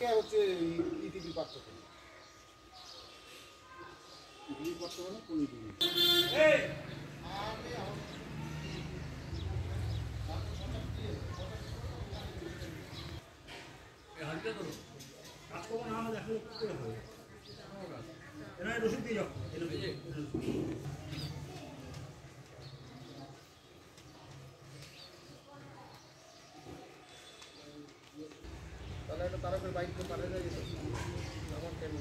থেকে হচ্ছে ইটিভি পাঠ্য ইটিভি পাঠ্য মানে কোন ইটিভি রসিদ দিয়ে যাও তাহলে একটা তারকের বাইক তো পাঠানো যায় আমার কেন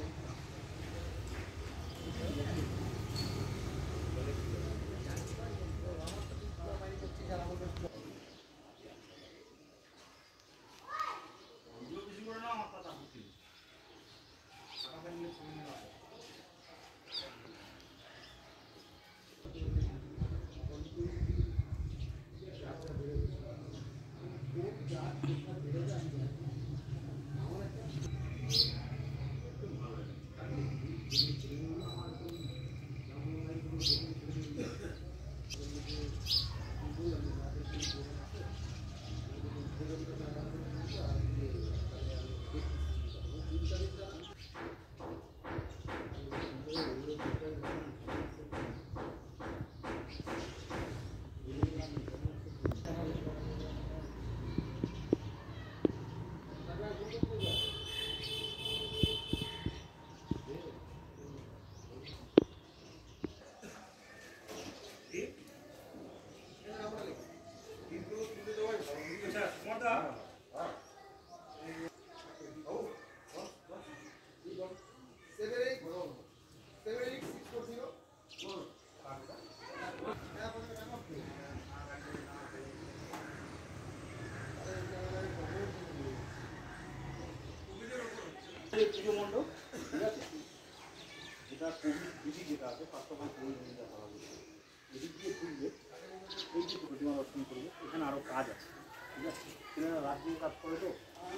পুজো মণ্ডপ ঠিক আছে যেটা কোভিড বিধি যেটা আছে স্বাস্থ্যবান কোভিড বিধিটা করা হয়েছে এদিক দিয়ে খুলবে এই যে প্রতিমা দর্শন করবে এখানে আরও কাজ আছে ঠিক আছে এরা রাত দিন কাজ করে তো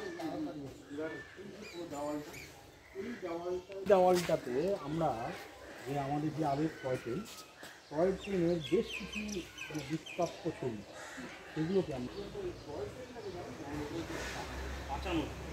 দেওয়ালটা এই দেওয়ালটাতে আমরা যে আমাদের যে আবেগ টয় ট্রেনের বেশ কিছু দুষ্প্রাপ্য ছবি সেগুলোকে আমরা বাঁচানো